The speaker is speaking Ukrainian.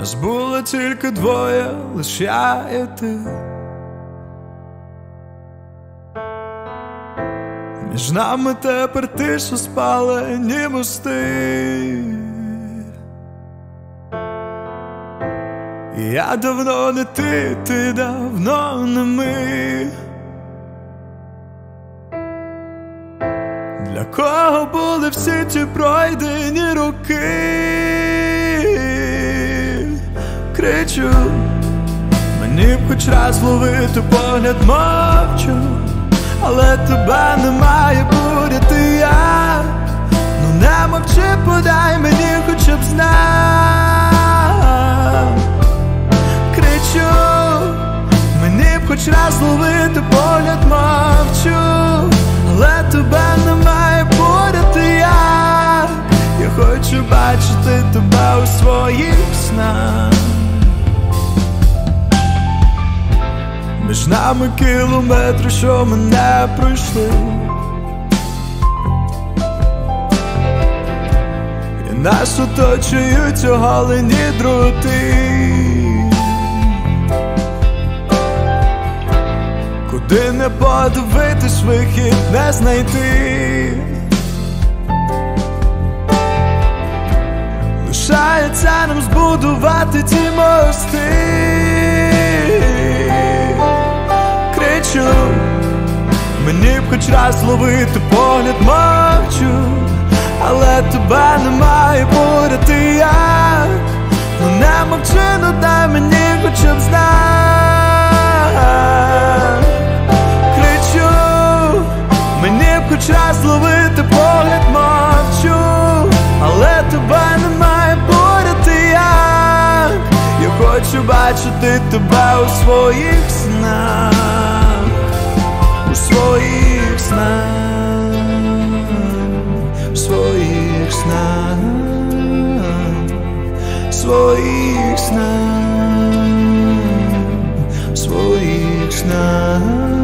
Нас було тільки двоє, лиш я і ти. Між нами тепер тиша, спалені мости. Я давно не ти, ти давно не ми. Для кого були всі ті пройдені роки? Кричу, мені б хоч раз ловити погляд, мовчу, але тебе не має буряти я. Ну не мовчи, подай мені хоча б знак. Кричу, мені б хоч раз ловити погляд, мовчу, але тебе не має буряти я. Я хочу бачити тебе у своїх снах. Між нами кілометри, що ми не пройшли. І нас оточують оголені дроти. Куди не подивитись, вихід не знайти. Лишається нам збудувати ті мости. Кричу, мені б хоч раз ловити погляд, мовчу, але тебе не має буряти як. Ну не мовчи, ну дай мені хоча б знак. Кричу, мені б хоч раз ловити погляд, мовчу, але тебе не має буряти як. Я хочу бачити тебе у своїх снах. У своїх снах, у своїх снах, у своїх снах, у своїх снах.